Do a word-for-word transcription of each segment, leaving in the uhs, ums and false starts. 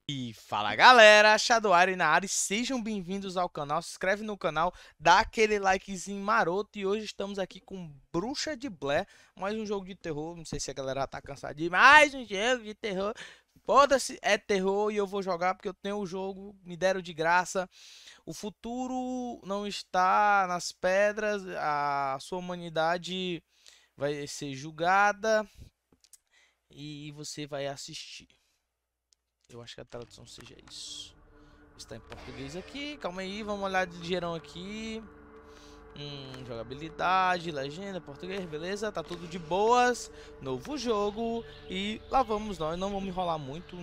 E fala galera, Shadowari na área e sejam bem-vindos ao canal. Se inscreve no canal, dá aquele likezinho maroto. E hoje estamos aqui com Bruxa de Blair, mais um jogo de terror. Não sei se a galera tá cansada de mais um jogo de terror. Foda-se, é terror e eu vou jogar porque eu tenho o jogo, me deram de graça. O futuro não está nas pedras, a sua humanidade vai ser julgada e você vai assistir. Eu acho que a tradução seja isso. Está em português aqui. Calma aí, vamos olhar de ligeirão aqui. Hum, jogabilidade, legenda, português, beleza? Tá tudo de boas. Novo jogo. E lá vamos nós. Não vamos enrolar muito.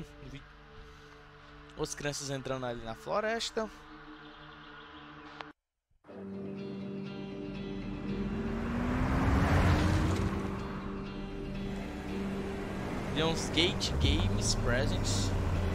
As crianças entrando ali na floresta. Lionsgate Games Presents.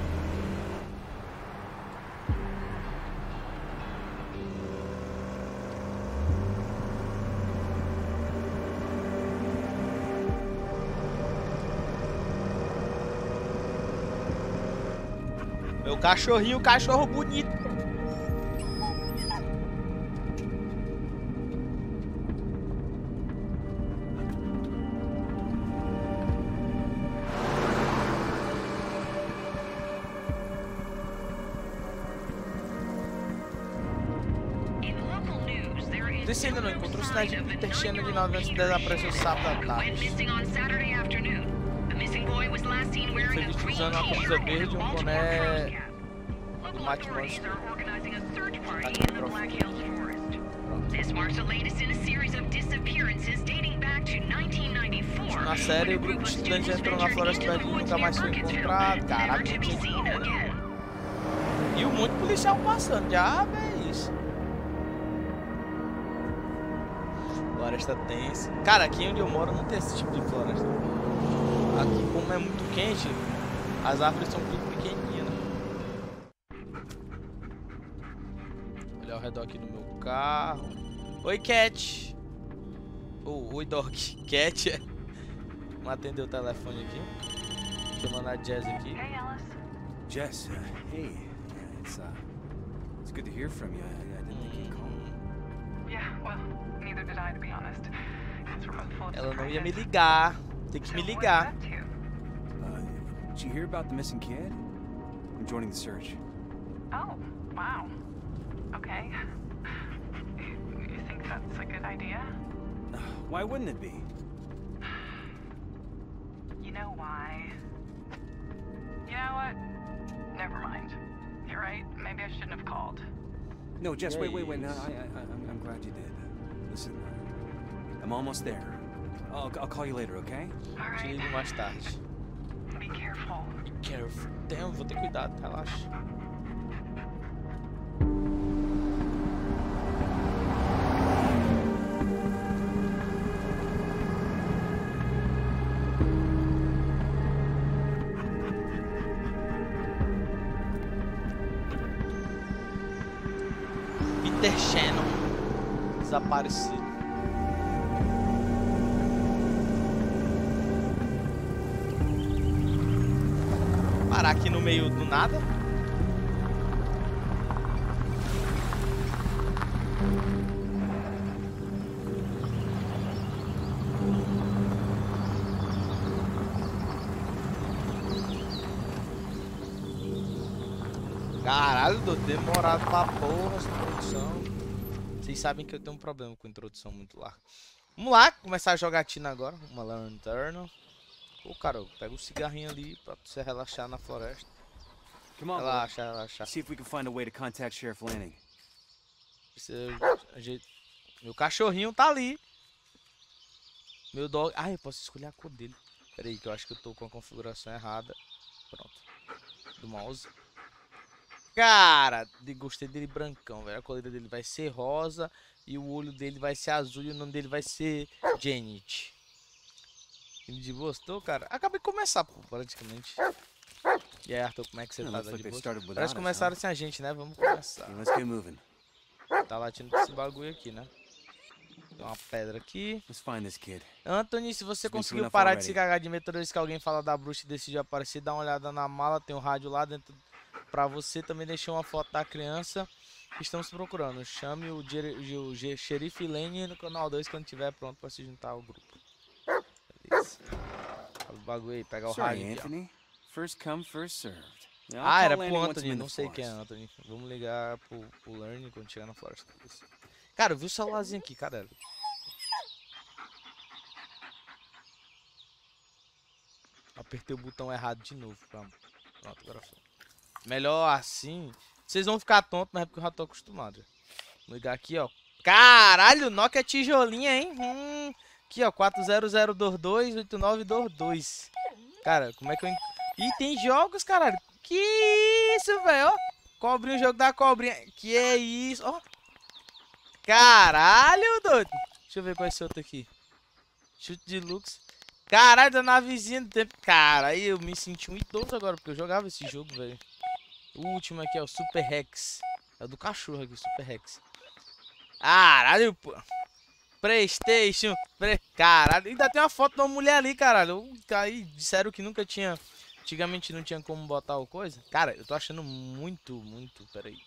Meu cachorrinho, cachorro bonito. Você ainda não encontrou sinais de Peter Shannon de nove antes de desaparecer o sábado à tarde. Foi visto usando uma camisa verde e um boné do Matt Monster. Na série, o grupo de estudantes entrou na floresta e nunca mais foi encontrado. Caraca, que tinha. E um monte de policial passando. Já é isso. Floresta tensa. Cara, aqui onde eu moro não tem esse tipo de floresta. Aqui, como é muito quente, as árvores são tudo pequenininhas. Olha ao redor aqui do meu carro. Oi, Cat. Oh, oi, Dog. Cat. Vamos atender o telefone aqui. Chamando a Jess aqui. Hey, Alice. Jess, uh, hey. Yeah, it's uh, it's good to hear from you. I, I didn't think you'd call. Yeah, well, neither did I, to be honest. Guess we're both full of Ela não ia me surprises. ligar. Tem que me So, what ligar. are you up Uh, did you hear about the missing kid? I'm joining the search. to? Oh, wow. Okay. You, you think that's a good idea? Uh, why wouldn't it be? You know why? You know what? Never mind. You're right. Maybe I shouldn't have called. No, Jess, wait, wait, wait. No, I, Yes. I, I I'm, I'm glad you did. Listen, uh, I'm almost there. I'll, I'll call you later, okay? All Te right. ligo mais tarde. Be careful. Careful. Tenho, vou ter cuidado, relaxa. Peter Shannon desaparecido. Parar aqui no meio do nada. Caralho, tô demorado pra porra essa introdução. Vocês sabem que eu tenho um problema com introdução muito larga. Vamos lá, começar a jogatina agora. Uma lanterna. Ô, cara, pega o cigarrinho ali pra você relaxar na floresta. Come on, boy. Relaxa, relaxa. See if we can find a way to contact Sheriff Lanning. Você- a gente- Meu cachorrinho tá ali. Meu dog. Ah, eu posso escolher a cor dele. Pera aí, que eu acho que eu tô com a configuração errada. Pronto. Do mouse. Cara, de- gostei dele brancão, velho. A cor dele vai ser rosa. E o olho dele vai ser azul. E o nome dele vai ser Janet. Ele de gostou, cara? Acabei de começar, pô, praticamente. E aí, Arthur, como é que você Yeah, tá? looks Tá like de they boa? started without Parece us, que começaram huh? sem a gente, né? Vamos começar. Okay, let's get moving. Tá latindo esse bagulho aqui, né? Tem uma pedra aqui. Let's find this kid. Anthony, se você It's been conseguiu enough parar de se already. cagar de medo toda vez que alguém fala da bruxa e decidiu aparecer, dá uma olhada na mala, tem um rádio lá dentro pra você. Também deixei uma foto da criança que estamos procurando. Chame o, Jer o G Xerife Lane no canal dois quando estiver pronto pra se juntar ao grupo. Beleza. Fala o bagulho aí, pega o Sorry, rádio aqui, ó. Anthony. First come, first served. Yeah, I'll Ah, call era Lanny pro once I'm Anthony, in the não sei quem é forest. Anthony. Vamos ligar pro, pro Learn quando chegar na floresta. Cara, eu vi o celularzinho aqui, cara. Apertei o botão errado de novo. Pronto, Pronto agora foi. Melhor assim. Vocês vão ficar tontos, mas é porque eu já tô acostumado. Vou ligar aqui, ó. Caralho, Nokia tijolinha, hein? Hum, aqui, ó. quatro zero zero dois dois oito nove dois dois. Cara, como é que eu... Ih, tem jogos, caralho. Que isso, velho, ó. Cobrinha, o jogo da cobrinha. Que é isso, ó. Caralho, doido. Deixa eu ver qual é esse outro aqui. Chute de Lux. Caralho, da navezinha do tempo. Cara, aí eu me senti um idoso agora, porque eu jogava esse jogo, velho. O último aqui é o Super Rex. É o do cachorro aqui, o Super Rex. Caralho, pô. Playstation. Pre... Caralho, ainda tem uma foto de uma mulher ali, caralho. Aí disseram que nunca tinha... Antigamente não tinha como botar o coisa. Cara, eu tô achando muito, muito... Pera aí.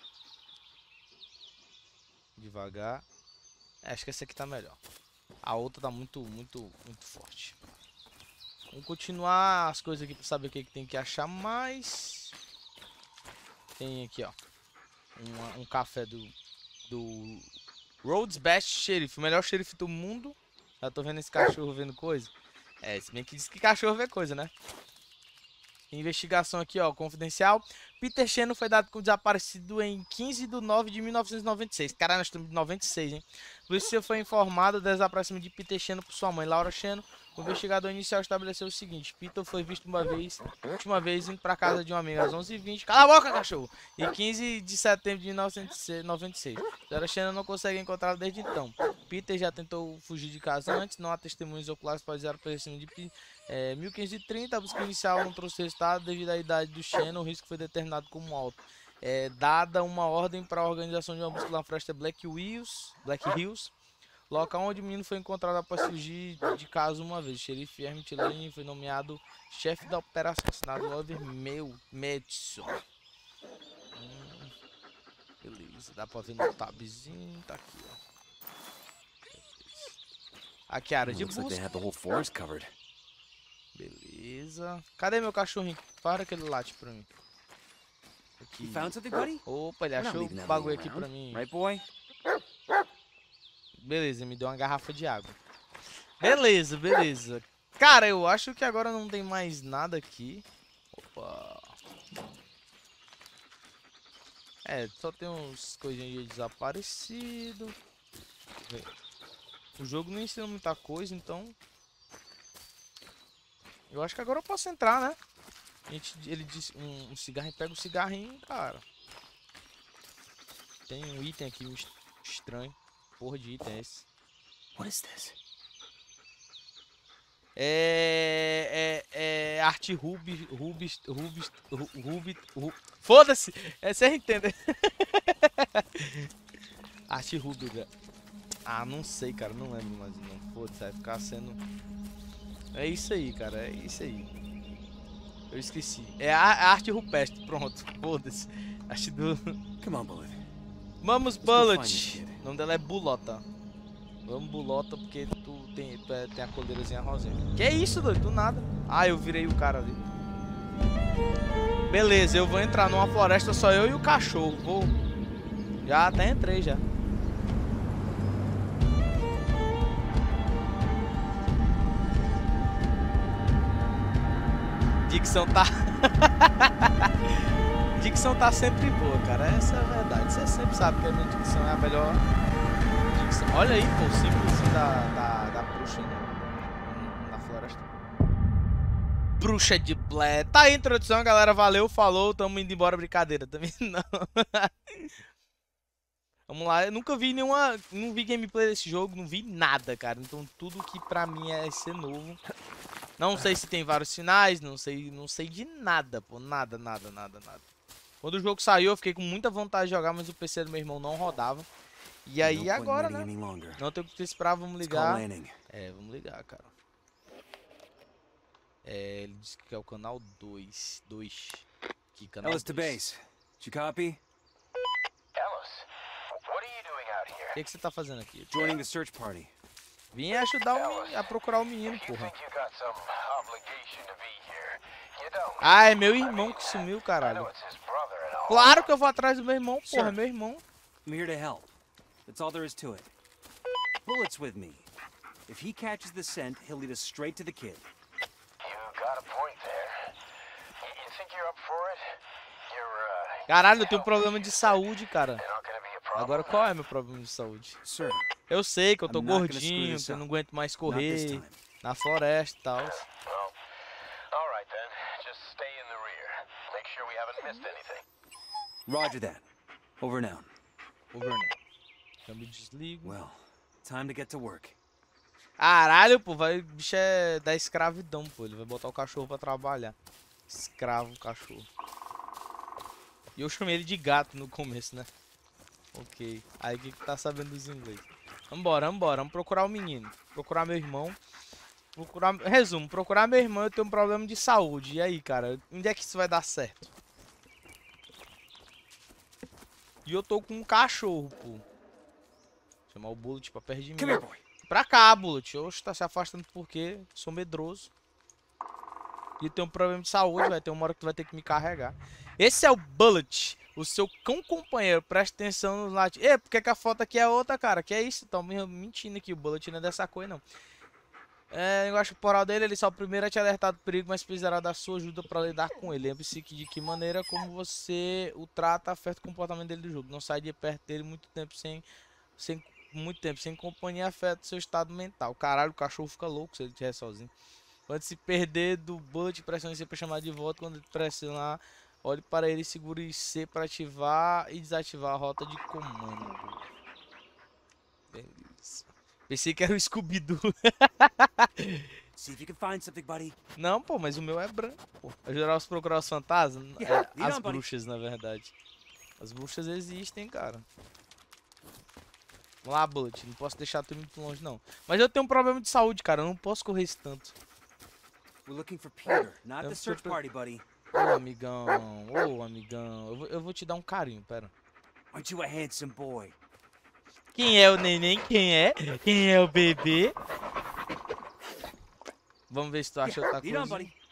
Devagar. É, acho que essa aqui tá melhor. A outra tá muito, muito, muito forte. Vamos continuar as coisas aqui pra saber o que, que tem que achar mais. Tem aqui, ó. Um, um café do... Do... Rhodes Best Sheriff. O melhor xerife do mundo. Já tô vendo esse cachorro vendo coisa. É, se bem que diz que cachorro vê coisa, né? Investigação aqui, ó, confidencial. Peter Shannon foi dado como desaparecido em quinze de nove de mil novecentos e noventa e seis. Caralho, nós estamos em noventa e seis, hein? A polícia foi informado do desaparecimento de Peter Shannon por sua mãe, Laura Shannon. O investigador inicial estabeleceu o seguinte: Peter foi visto uma vez, última vez, indo para casa de um amigo às onze e vinte. Cala a boca, cachorro! Em quinze de setembro de mil novecentos e noventa e seis. Laura Shannon não consegue encontrá-lo desde então. Peter já tentou fugir de casa antes, não há testemunhos oculares para dizer o aparecimento de Peter. É, mil quinhentos e trinta, a busca inicial não trouxe resultado devido à idade do Shannon, o risco foi determinado como alto. É, dada uma ordem para a organização de uma busca na floresta Black Hills, Black Hills, local onde o menino foi encontrado após fugir de casa uma vez. O xerife Emmett Lane foi nomeado chefe da operação, assinado Oliver Madison. Hum, beleza, dá pra ver no tabzinho, tá aqui, ó. Aqui a área de Looks like they busca. have the whole forest covered. Beleza. Cadê meu cachorrinho? Para que ele late pra mim. Aqui. You found something, buddy? Opa, ele We're not achou leaving um that bagulho laying aqui pra around, mim. right, boy? Beleza, me deu uma garrafa de água. Beleza, beleza. Cara, eu acho que agora não tem mais nada aqui. Opa. É, só tem uns coisinhas de desaparecido. O jogo não ensina muita coisa, então... Eu acho que agora eu posso entrar, né? A gente, ele disse um, um cigarrinho, pega o cigarrinho, cara. Tem um item aqui um estranho. Porra de item é esse? What is this? É... É... É... Arte Ruby... Rubis... Rubis... Ruby... Ru, foda-se! É, você entende. Arte Ruby, velho. Ah, não sei, cara. Não lembro mais não. Foda-se, vai ficar sendo... É isso aí, cara. É isso aí. Eu esqueci. É a, a arte rupestre. Pronto. Foda-se. Arte do... Come on, Bullet. Vamos, Let's go find Bullet. this kid. O nome dela é Bulota. Vamos, Bulota, porque tu tem, tu é, tem a coleirazinha rosinha. Que isso, doido? Do nada. Ah, eu virei o cara ali. Beleza, eu vou entrar numa floresta só eu e o cachorro. Vou. Já até entrei, já. Dicção tá... Dicção tá sempre boa, cara. Essa é a verdade. Você sempre sabe que a minha dicção é a melhor dicção. Olha aí, pô, o símbolozinho da, da, da bruxa no, na floresta. Bruxa de Blair. Tá aí a introdução, galera. Valeu, falou. Tamo indo embora. Brincadeira também não. Vamos lá. Eu nunca vi nenhuma... Não vi gameplay desse jogo. Não vi nada, cara. Então tudo que pra mim é ser novo... Não sei se tem vários sinais, não sei, não sei de nada, pô, nada, nada, nada, nada. Quando o jogo saiu, eu fiquei com muita vontade de jogar, mas o P C do meu irmão não rodava. E aí No point in agora, waiting né? any longer. Não tem o que esperar, vamos Let's call ligar. landing. É, vamos ligar, cara. É, ele disse que é o canal dois. dois. Que canal Ellis to dois. base. Did you copy? Ellis, what are you doing out here? O que, que você tá fazendo aqui? Joining the search party. Vim ajudar o men- a procurar o menino, You porra. think you got some obligation to be here? You don't. Ah, é meu irmão que sumiu, I know caralho. it's his brother and all. Claro que eu vou atrás do meu irmão, porra, é Sir. meu irmão. I'm here to help. That's all there is to it. Bullet's with me. If he catches the scent, he'll lead us straight to the kid. You got a point there. You, you think you're up for it? You're, uh, Caralho, eu tenho um problema de saúde, cara. you're not gonna be a problem. Agora qual é meu problema de saúde? Sir, Eu sei que eu tô I'm not gonna gordinho, screw que eu this não up. aguento mais not this correr time. na floresta e tal. Well, all right then. Just stay in the rear. Make sure we haven't missed anything. Roger that. Over and out. Over não. Câmbio desligo. Well, time to get to work. Caralho, pô, vai, o bicho é da escravidão, pô. Ele vai botar o cachorro pra trabalhar. Escravo, cachorro. E eu chamei ele de gato no começo, né? Ok. Aí o que que tá sabendo dos inglês? Vambora, vambora. Vamos procurar o menino. Procurar meu irmão. Procurar... Resumo, procurar meu irmão, eu tenho um problema de saúde. E aí, cara? Onde é que isso vai dar certo? E eu tô com um cachorro, pô. Chamar o Bullet pra perto de mim. Come here, boy. Pra cá, Bullet. Oxe, tá se afastando porque sou medroso. E tem um problema de saúde, vai ter uma hora que tu vai ter que me carregar. Esse é o Bullet, o seu cão companheiro. Presta atenção no latidos. Ei, por que, que a foto aqui é outra, cara? Que é isso? Tão me mentindo aqui. O Bullet não é dessa cor, não. É, eu acho que o moral dele, ele só o primeiro a te alertar do perigo, mas precisará da sua ajuda pra lidar com ele. Lembre-se que de que maneira como você o trata afeta o comportamento dele do jogo. Não sai de perto dele muito tempo sem, sem muito tempo sem companhia, afeta o seu estado mental. Caralho, o cachorro fica louco se ele estiver sozinho. Quando se perder do Bullet, pressione C para chamar de volta. Quando ele pressionar, olhe para ele, segure C para ativar e desativar a rota de comando. Beleza. Pensei que era o Scooby-Doo. See if you can find something, buddy. Não, pô, mas o meu é branco, pô. Ajudar os procurar os fantasmas? Yeah, É, lead as on, buddy. bruxas, na verdade. As bruxas existem, cara. Vamos lá, Bullet. Não posso deixar tu muito longe, não. Mas eu tenho um problema de saúde, cara. Eu não posso correr esse tanto. We're looking for Peter, not Eu the tô search pre- party, buddy. Ô, amigão. Ô, amigão. Eu vou, eu vou te dar um carinho, pera. Aren't you a handsome boy? Quem é o neném? Quem é? Quem é o bebê? Vamos ver se tu acha outra Lead on, coisa. buddy.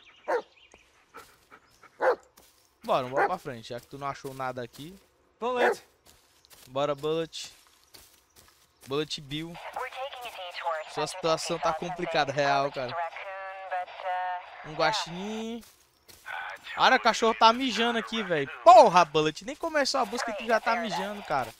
Bora, bora pra frente. Já que tu não achou nada aqui. Bullet. Bora, Bullet. Bullet Bill. We're taking a detour. Sua situação tá complicada, real, cara. Um guaxinim. Olha, o cachorro tá mijando aqui, velho. Porra, Bullet. Nem começou a busca e tu já tá mijando, cara.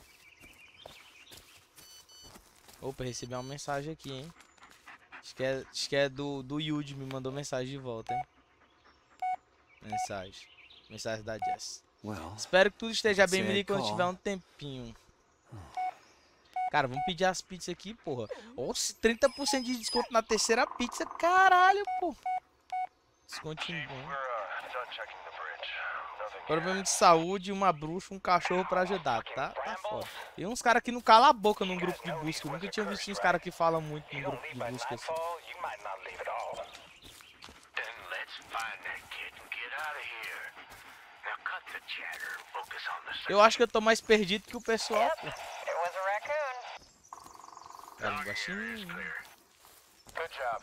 Opa, recebi uma mensagem aqui, hein. Acho que é, acho que é do, do Yuji, me mandou mensagem de volta, hein. Mensagem. Mensagem da Jess. Well, Espero que tudo esteja bem, Sad me ligue quando call. tiver um tempinho. Cara, vamos pedir as pizzas aqui, porra. Nossa, trinta por cento de desconto na terceira pizza. Caralho, pô. Descontinho bom. We're, uh, done checking the bridge. Nothing Problema de saúde, uma bruxa, um cachorro pra ajudar, tá? Tá foda. E uns caras que não calam a boca num grupo de busca. Eu nunca tinha visto uns caras que falam muito num grupo de busca assim. you might not leave at all. Then let's find that kid and get out of here. Now cut the chatter and focus on the Eu acho que eu tô mais perdido que o pessoal, pô. It was a raccoon. Cara, um baixinho. Good job.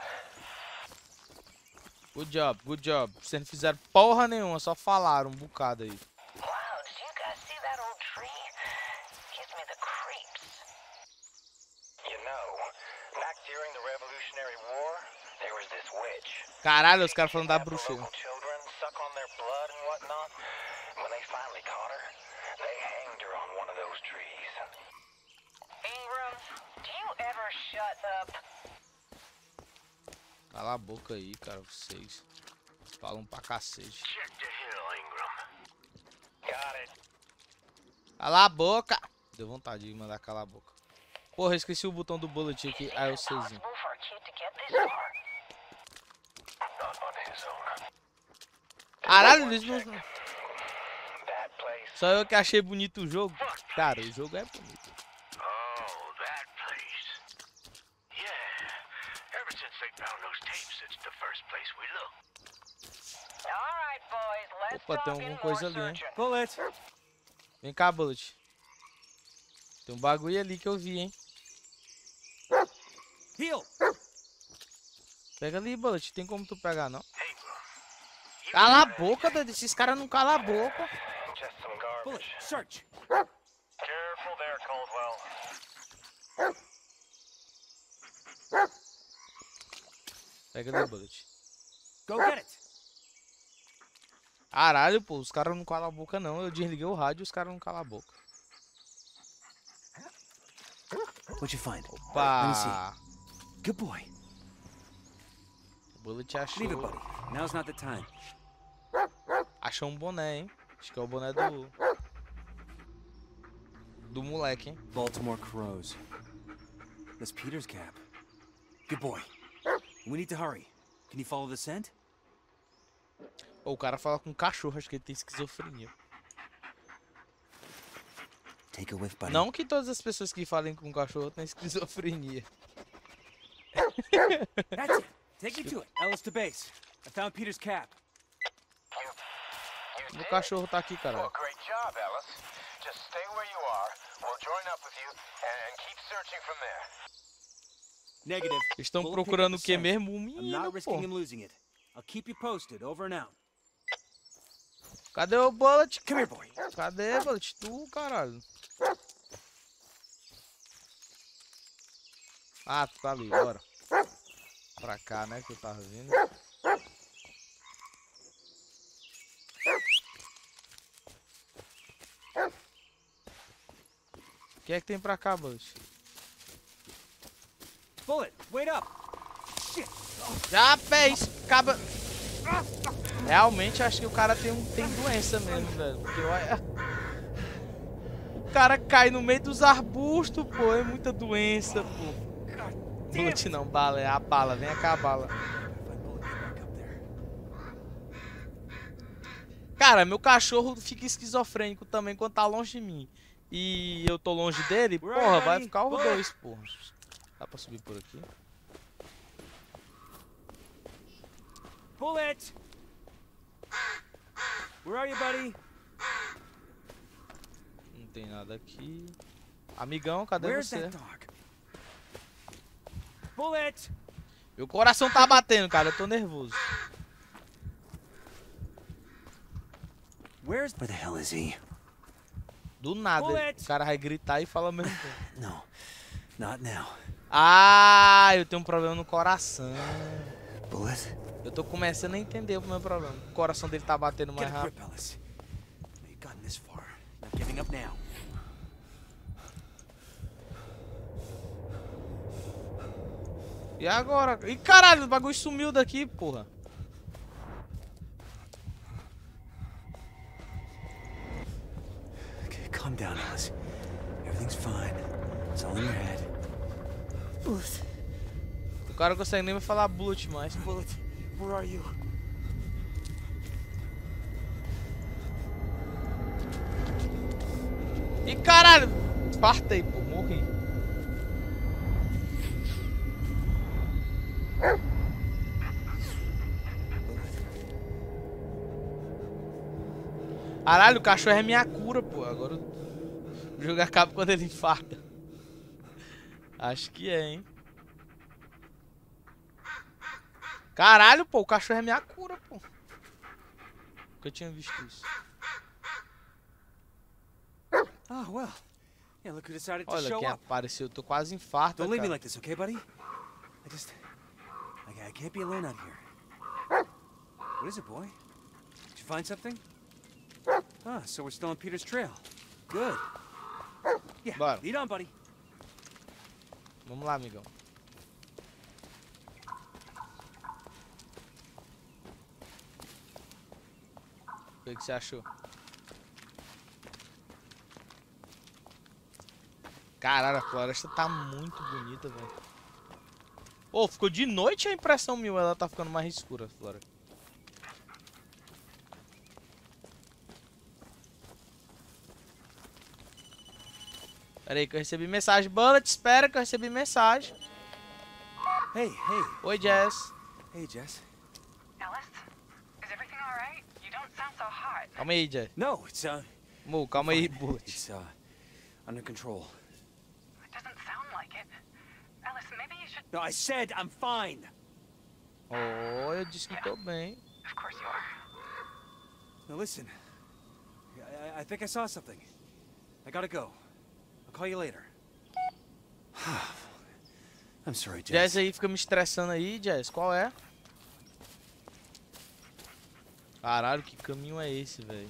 Good job, good job. Vocês não fizeram porra nenhuma, só falaram um bocado aí. Wow, did you guys see that old tree? Gives me the creeps. You know, back during the Revolutionary War, there was this witch. Caralho, os caras falando da Have the bruxa. local children suck on their blood and whatnot. When they finally caught her, they hanged her on one of those trees. Ingram, do you ever shut up? Cala a boca aí, cara, vocês. Falam pra cacete. Check the hill, Ingram. Got it. Cala a boca! Deu vontade de mandar calar a boca. Porra, eu esqueci o botão do bullet aqui. Ah, é o Czinho. Possible for a kid to get this far. Not on his own. Caralho, eles não... That place. Só eu que achei bonito o jogo. Cara, o jogo é bonito. Opa, tem alguma coisa ali, hein? Bullet. Vem cá, Bullet. Tem um bagulho ali que eu vi, hein? Heal. Pega ali, Bullet. Tem como tu pegar, não? Cala a boca, doido. Esses caras não calam a boca. Just some Bullet. garbage. Search. Careful there, Caldwell. Pega ali, Bullet. Go get it. Caralho, pô. Os caras não calam a boca, não. Eu desliguei o rádio e os caras não calam a boca. What'd you find? Opa! Good boy. O Bullet achou. Leave it, buddy. Now's not the time. Achou um boné, hein? Acho que é o boné do. Do moleque, hein? Baltimore Crows. That's Peter's cap. Good boy. We need to hurry. Can you follow the scent? Ou o cara fala com um cachorro, acho que ele tem esquizofrenia. Take a whiff, buddy. Não que todas as pessoas que falem com um cachorro têm esquizofrenia. That's it. Take me to it. Ellis to base. I found Peter's cap. You O did? cachorro tá aqui, cara. Well, great job, Ellis. Just stay where you are. We'll join up with you and keep searching from there. Negative. Estão Bullet procurando o picked que up the scent. mesmo? Um I'm menino, not risking pô. him losing it. I'll keep you posted. Over and out. Cadê o Bullet? Come here, boy. Cadê, Bullet? Tu, caralho. Ah, tu tá ali, bora. Pra cá, né, que eu tava vindo. O que é que tem pra cá, Bullet? Bullet, wait up. Shit. Já fez, acaba. Realmente acho que o cara tem, um, tem doença mesmo, velho. Porque olha. O cara cai no meio dos arbustos, pô. É muita doença, pô. Bullet não, bala, é a bala. Vem cá, a bala. Cara, meu cachorro fica esquizofrênico também quando tá longe de mim. E eu tô longe dele, porra, vai ficar os dois, porra. Dá pra subir por aqui? Bullet. Where are you, buddy? Não tem nada aqui. Amigão, cadê Where's você? that dog? Bullet. Meu coração tá batendo, cara. Eu tô nervoso. Where's where the hell is he? Do nada, Bullet. o cara vai gritar e fala ao mesmo tempo. No, not now. Ah, eu tenho um problema no coração. Bullet. Eu tô começando a entender o meu problema. O coração dele tá batendo mais Get a rápido. grip, Ellis. You've gotten this far. Not giving up now. E agora? Ih, caralho, o bagulho sumiu daqui, porra. Okay, calm down, Ellis. Everything's fine. It's all in your head. Bullet. O cara não consegue nem me falar Bullet mais. Bullet, where are you? Ih, caralho. Partei, pô. Morri. Caralho, o cachorro é minha cura, pô. Agora o jogo acaba quando ele infarta. Acho que é, hein. Caralho, pô. O cachorro é minha cura, pô. Nunca tinha visto isso. Oh, well. Yeah, look who decided to Olha show quem up. apareceu. Eu tô quase infarto, Don't leave me cara. like this, okay, buddy? I just... I, I can't be alone out here. What is it, boy? Did you find something? Ah, so we're still on Peter's trail. Good. Yeah, Bora. lead on, buddy. Vamos lá, amigão. O que que você achou? Caralho, a floresta tá muito bonita, velho. Ô, ficou de noite a impressão minha, ela tá ficando mais escura, a floresta. Pera aí que eu recebi mensagem. Bullet, espera que eu recebi mensagem. Hey, hey. Oi, Jess. Hey, Jess. Ellis? Is everything alright? You don't sound so hot. Calma aí, Jess. No, it's, uh... Mo, calma aí, Bullet. It's, uh, under control. It doesn't sound like it. Ellis, maybe you should... No, I said I'm fine. Oh, eu disse que tô bem. Of course you are. Now listen. I, I think I saw something. I gotta go. I'll call you later. I'm sorry, Jess. Jess aí fica me estressando aí, Jess. Qual é? Caralho, que caminho é esse, velho?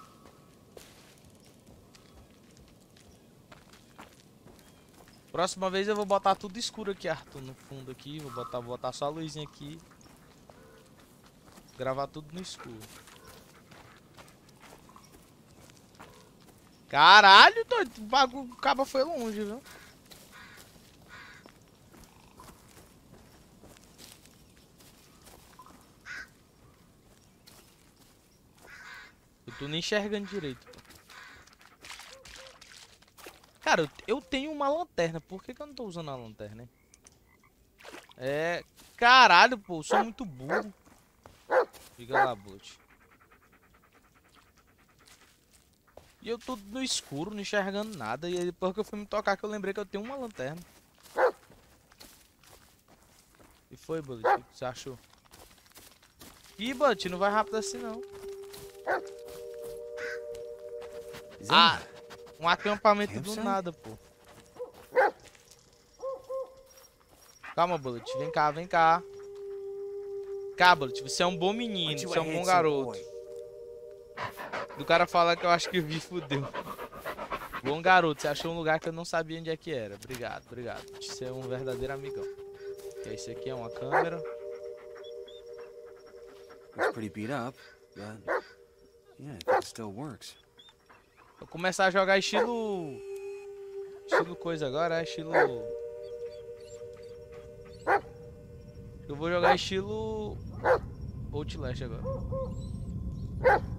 Próxima vez eu vou botar tudo escuro aqui, Arthur, no fundo aqui. Vou botar, vou botar só a luzinha aqui. Gravar tudo no escuro. Caralho, doido. O bagulho, o cabo foi longe, viu? Eu tô nem enxergando direito. Cara, eu- eu tenho uma lanterna. Por que que eu não tô usando a lanterna, hein? É... Caralho, pô. Eu sou muito burro. Fica lá, Bolt. E eu tô no escuro, não enxergando nada. E aí, depois que eu fui me tocar, que eu lembrei que eu tenho uma lanterna. E foi, Bolt? O que você achou? Ih, Bolt, não vai rápido assim, não. Ah, um acampamento do nada, pô. Calma, Bullet. Vem cá, vem cá. Cá, Bullet. Você é um bom menino, você é um bom garoto. Do cara falar que eu acho que o vi fudeu. Bom garoto, você achou um lugar que eu não sabia onde é que era. Obrigado, obrigado. Você é um verdadeiro amigão. E esse aqui é uma câmera. It's pretty beat up, but yeah, I think it still works. Vou começar a jogar estilo... Estilo coisa agora, é estilo... Eu vou jogar estilo... Outlast agora.